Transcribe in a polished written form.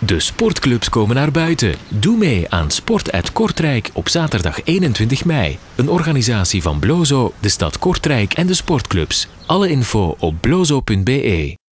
De sportclubs komen naar buiten. Doe mee aan Sport Kortrijk op zaterdag 21 mei. Een organisatie van Blozo, de stad Kortrijk en de sportclubs. Alle info op blozo.be.